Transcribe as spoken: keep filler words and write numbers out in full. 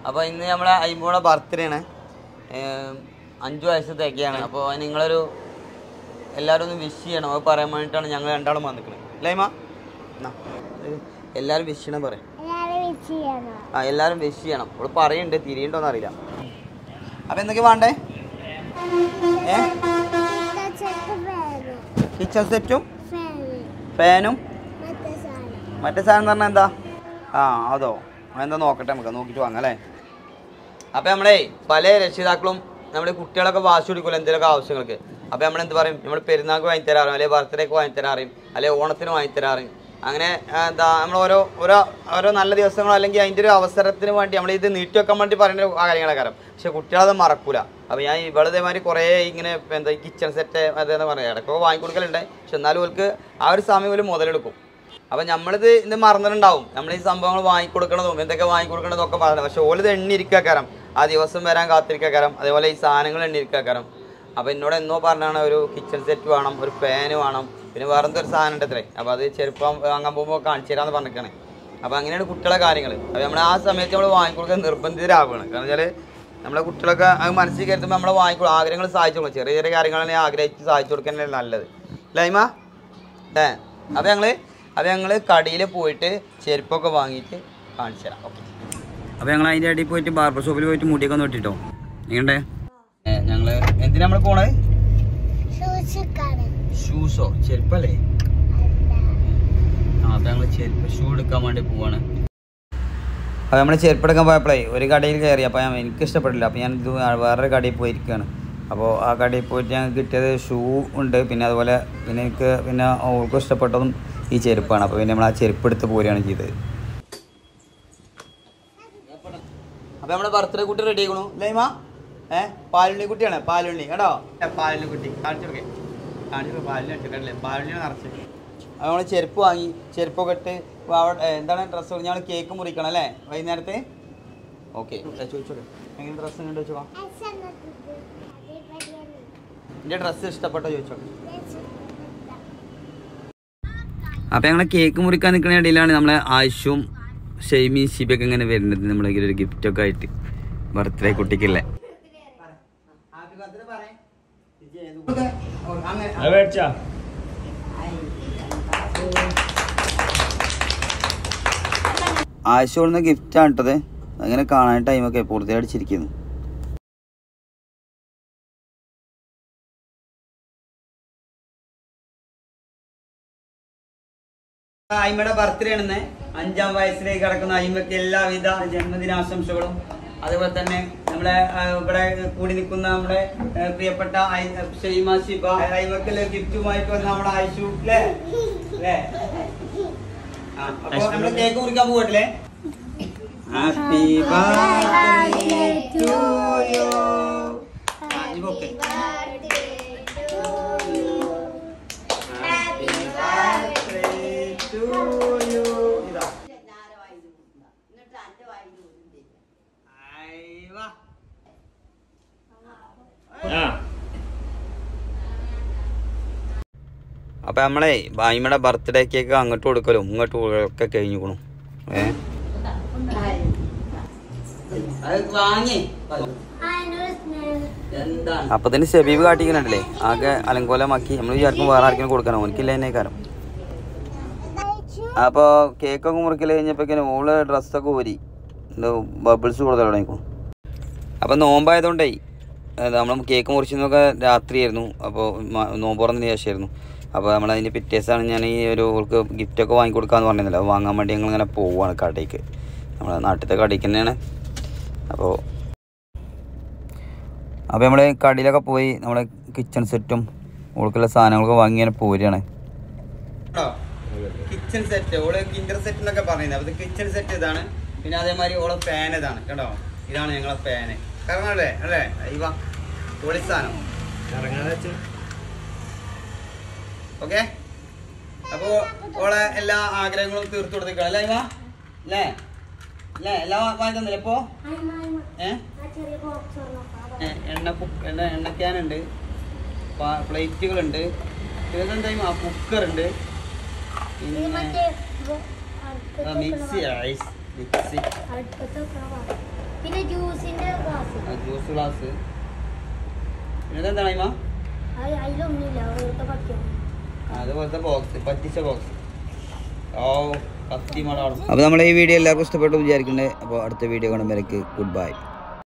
അപ്പോൾ ഇന്ന് നമ്മളെ അയിമോളെ ബർത്ത്ഡേ ആണ്. അഞ്ച് വയസ്സ് തികയാണ്. അപ്പോൾ നിങ്ങളൊരു എല്ലാവരും ഒന്ന് വിഷ് ചെയ്യണം. അത് പറയാൻ വേണ്ടിയിട്ടാണ് ഞങ്ങൾ രണ്ടാളും വന്നിരിക്കുന്നത്. ലൈമ എല്ലാവരും വിഷ് ചെയ്യണം പറയാം. ആ എല്ലാവരും വിഷ് ചെയ്യണം. ഇവിടെ പറയുന്നുണ്ട്, തിരിയുണ്ടോന്ന് അറിയില്ല. അപ്പം എന്തൊക്കെ വേണ്ടേ? ഏ കിച്ചൺ സെറ്റും ഫാനും മറ്റേ സാധനം എന്ന് പറഞ്ഞാൽ എന്താ? ആ അതോ എന്താ നോക്കട്ടെ, നമുക്ക് നോക്കിയിട്ട് വാങ്ങാം അല്ലേ. അപ്പം നമ്മളെ പല രക്ഷിതാക്കളും നമ്മുടെ കുട്ടികളൊക്കെ വാശി കൊടുക്കുമല്ലോ എന്തെങ്കിലുമൊക്കെ ആവശ്യങ്ങൾക്ക്. അപ്പം നമ്മളെന്ത് പറയും, നമ്മൾ പെരുന്നാൾക്ക് വാങ്ങിത്തരാറും, അല്ലെങ്കിൽ ബർത്ത്ഡേക്ക് വാങ്ങിത്തരാറും, അല്ലെങ്കിൽ ഓണത്തിന് വാങ്ങിത്തരാറും. അങ്ങനെ എന്താ നമ്മൾ ഓരോ ഓരോ ഓരോ നല്ല ദിവസങ്ങളോ അല്ലെങ്കിൽ അതിൻ്റെ ഒരു അവസരത്തിന് വേണ്ടി നമ്മൾ ഇത് നീട്ടി വെക്കാൻ വേണ്ടി പറയുന്ന കാര്യങ്ങളൊക്കെ അറിയാം. പക്ഷെ കുട്ടികളത് മറക്കൂല. അപ്പോൾ ഞാൻ ഇവിടെ ഇതേമാതിരി കുറേ ഇങ്ങനെ എന്താ കിച്ചൺ സെറ്റ് അതെന്ന് പറയാം ഇടയ്ക്കൊക്കെ വാങ്ങിക്കൊടുക്കലുണ്ട്. പക്ഷെ എന്നാലും അവർക്ക് ആ ഒരു സമയം ഒരു മുതലെടുക്കും. അപ്പം നമ്മളിത് ഇത് മറന്നിട്ടുണ്ടാവും, നമ്മൾ ഈ സംഭവങ്ങൾ വാങ്ങിക്കൊടുക്കണതും എന്തൊക്കെ വാങ്ങിക്കൊടുക്കണതും ഒക്കെ പറഞ്ഞു. പക്ഷെ ഓലിത് എണ്ണിരിക്കാക്കാരം, ആ ദിവസം വരാൻ കാത്തിരിക്കാക്കാരം, അതേപോലെ ഈ സാധനങ്ങൾ എണ്ണിരിക്കാക്കാരം. അപ്പോൾ എന്നോട് എന്നോ പറഞ്ഞാണ് ഒരു കിച്ചൺ സെറ്റ് വേണം, ഒരു ഫാന് വേണം, പിന്നെ വേറെ എന്തൊരു സാധനം ഉണ്ട് അത്രേ. അപ്പോൾ അത് ചെറുപ്പം വാങ്ങാൻ പോകുമ്പോൾ കാണിച്ചു തരാമെന്ന് പറഞ്ഞിരിക്കണേ. അപ്പോൾ അങ്ങനെയാണ് കുട്ടികളെ കാര്യങ്ങൾ. അപ്പോൾ നമ്മൾ ആ സമയത്ത് നമ്മൾ വാങ്ങിക്കൊടുക്കാൻ നിർബന്ധിതരാവുകയാണ്. കാരണം വെച്ചാൽ നമ്മളെ കുട്ടികളൊക്കെ അത് മനസ്സിൽ കരുതുമ്പോൾ നമ്മളെ വാങ്ങിക്കൊടുക്കും, ആഗ്രഹങ്ങൾ സാധിച്ചു കൊടുക്കും. ചെറിയ ചെറിയ കാര്യങ്ങളാണ് ആഗ്രഹിച്ച് സാധിച്ചു കൊടുക്കാനല്ലേ നല്ലത്. ലൈമ ഏ അപ്പോൾ ഞങ്ങൾ അപ്പോൾ ഞങ്ങൾ കടയിൽ പോയിട്ട് ചെരുപ്പൊക്കെ വാങ്ങിയിട്ട് കാണിച്ചു തരാം. ഓക്കെ. അപ്പോൾ ഞങ്ങൾ അതിൻ്റെ ഇടയിൽ പോയിട്ട് ബാർബർ ഷോപ്പിൽ പോയിട്ട് മുടിയൊക്കെ ഒന്ന് വെട്ടിട്ടോ. എങ്ങനെയുണ്ടേ? ഞങ്ങൾ എന്തിനാ നമ്മൾ പോണത്? ഷൂസോ ചെരുപ്പല്ലേ? ആ അപ്പോൾ ഞങ്ങൾ ചെരുപ്പ് ഷൂ എടുക്കാൻ വേണ്ടി പോവാണ്. അപ്പോൾ നമ്മൾ ചെരുപ്പ് എടുക്കാൻ പോയപ്പോഴേ ഒരു കടയിൽ കയറി. അപ്പോൾ ഞാൻ എനിക്ക് ഇഷ്ടപ്പെട്ടില്ല. അപ്പോൾ ഞാൻ ഇത് വേറൊരു കടയിൽ പോയിരിക്കുകയാണ്. അപ്പോൾ ആ കടയിൽ പോയിട്ട് ഞങ്ങൾക്ക് കിട്ടിയത് ഷൂ ഉണ്ട്, പിന്നെ അതുപോലെ പിന്നെ എനിക്ക് പിന്നെ ഓൾക്കും ഇഷ്ടപ്പെട്ടതും ഈ ചെരുപ്പാണ്. അപ്പോൾ പിന്നെ നമ്മൾ ആ ചെരുപ്പ് എടുത്ത് പോരുകയാണ് ചെയ്തത്. അപ്പോൾ നമ്മുടെ ബർത്ത്ഡേ കുട്ടി റെഡി ആക്കണു. ലൈമ ഏ പാലുണ്ണി കുട്ടിയാണ്, പാലുണ്ണി കേട്ടോ. പാലുണ്ണി കുട്ടി കാണിച്ചു കൊടുക്കേ, കാണിച്ചു പാലിന് ഇട്ടിട്ടല്ലേ, പാലുണ്ണിയാണ് നിറച്ച്. അപ്പോൾ നമ്മൾ ചെരുപ്പ് വാങ്ങി, ചെരുപ്പൊക്കെ ഇട്ട് അവിടെ എന്താണ് ഡ്രസ്സ് ഞങ്ങൾ കേക്ക് മുറിക്കണം അല്ലേ വൈകുന്നേരത്തെ. ഓക്കെ ചോദിച്ചോളൂ എങ്ങനെ ഡ്രസ്സ് ഉണ്ട് ചോദിച്ചോളാം. എൻ്റെ ഡ്രസ്സ് ഇഷ്ടപ്പെട്ടോ ചോദിച്ചോളൂ. അപ്പോൾ ഞങ്ങൾ കേക്ക് മുറിക്കാൻ നിൽക്കുന്ന ഇടയിലാണ് നമ്മളെ ആയുഷും ഷെയ്മി ഷിബയൊക്കെ ഇങ്ങനെ വരുന്നത്. നമ്മളെ ഒരു ഗിഫ്റ്റൊക്കെ ആയിട്ട് ബർത്ത്ഡേ കുട്ടിക്കല്ലേ. ആയുഷ് കൊടുന്ന ഗിഫ്റ്റാണ് ഇട്ടത്. അങ്ങനെ കാണാൻ ടൈമൊക്കെ പൂർത്തി അടിച്ചിരിക്കുന്നു. അയിമയുടെ ബർത്ത്ഡേ ആണെന്ന് അഞ്ചാം വയസ്സിലേക്ക് കിടക്കുന്ന അയിമയ്ക്ക് എല്ലാവിധ ജന്മദിനാശംസകളും. അതുപോലെ തന്നെ നമ്മളെ ഇവിടെ കൂടി നിൽക്കുന്ന നമ്മുടെ പ്രിയപ്പെട്ട ഷെയ്മ ഷിബ അയിമക്കുള്ള ഗിഫ്റ്റുമായിട്ട് വന്ന നമ്മുടെ ആയിഷു അല്ലേ അല്ലേ. അപ്പൊ നമ്മള് കേക്ക് മുറിക്കാൻ പോകട്ടില്ലേ. Happy birthday to you. Okay അപ്പം നമ്മളെ ഭായിമയുടെ ബർത്ത്ഡേ കേക്ക് അങ്ങോട്ട് കൊടുക്കലും ഇങ്ങോട്ട് ഒക്കെ കഴിഞ്ഞിക്കണു. ഏ അപ്പൊ തന്നെ ഷബീബ് കാട്ടിക്കുന്നുണ്ടല്ലേ ആകെ അലങ്കോലമാക്കി. നമ്മൾ വിചാരിക്കും വേറെ ആർക്കും കൊടുക്കണം, ഓനിക്കില്ല തന്നെ കാരം. അപ്പോൾ കേക്കൊക്കെ മുറിക്കൽ കഴിഞ്ഞപ്പോഴേക്കും ഓള് ഡ്രസ്സൊക്കെ ഊരി ബബിൾസ് കൊടുത്തു തുടങ്ങിക്കും. അപ്പം നോമ്പായതുകൊണ്ടേ നമ്മൾ കേക്ക് മുറിച്ചതൊക്കെ രാത്രിയായിരുന്നു. അപ്പോൾ നോമ്പ് തുറന്നതിന് ശേഷമായിരുന്നു. അപ്പോൾ നമ്മളതിൻ്റെ പിറ്റേസാണ് ഞാൻ ഈ ഒരു ഓൾക്ക് ഗിഫ്റ്റൊക്കെ വാങ്ങിക്കൊടുക്കാമെന്ന് പറഞ്ഞിരുന്നില്ല. അപ്പോൾ വാങ്ങാൻ വേണ്ടി ഞങ്ങളിങ്ങനെ പോവുകയാണ് കടയ്ക്ക്, നമ്മളെ നാട്ടിലത്തെ കടയ്ക്ക് തന്നെയാണ്. അപ്പോൾ അപ്പോൾ നമ്മൾ കടയിലൊക്കെ പോയി നമ്മളെ കിച്ചൺ സെറ്റും ഓൾക്കുള്ള സാധനങ്ങളൊക്കെ വാങ്ങി ഇങ്ങനെ പോരുകയാണ്. കിച്ചൺ സെറ്റ് ഓള് കിച്ചൺ സെറ്റ് എന്നൊക്കെ പറയുന്നത്. അപ്പോൾ കിച്ചൺ സെറ്റ് ഇതാണ്. പിന്നെ അതേമാതിരി ഓളെ ഫാൻ ഇതാണ് കേട്ടോ. ഇതാണ് ഞങ്ങളെ ഫാന്. കാരണം അല്ലേ അല്ലേ അയ്യ പൊളി സാധനം ഇറങ്ങാതെ വെച്ച്. ഓക്കെ അപ്പോൾ ഓളെ എല്ലാ ആഗ്രഹങ്ങളും തീർത്തു കൊടുത്തേക്കണം അല്ലേ ഇവ അല്ലേ അല്ലേ എല്ലാം വാങ്ങി തന്നില്ലേ ഇപ്പോൾ. ഏഹ് എണ്ണ എണ്ണ എണ്ണക്കാനുണ്ട്, പ്ലേറ്റുകളുണ്ട്, ഇതെന്താ കുക്കറുണ്ട്, പിന്നെ മിക്സി ഐസ് മിക്സി, പിന്നെ ജ്യൂസ് ഗ്ലാസ്. പിന്നെ എന്താണ് അയിമ? അത് പോലത്തെ ബോക്സ്, പറ്റിച്ച ബോക്സ്. ഓ കത്തി മടാണ്. അപ്പോൾ നമ്മളെ ഈ വീഡിയോ എല്ലാവർക്കും ഇഷ്ടപ്പെട്ടു വിചാരിക്കണ്ടേ. അപ്പോൾ അടുത്ത വീഡിയോ കാണുമ്പോഴേക്ക് ഗുഡ് ബൈ.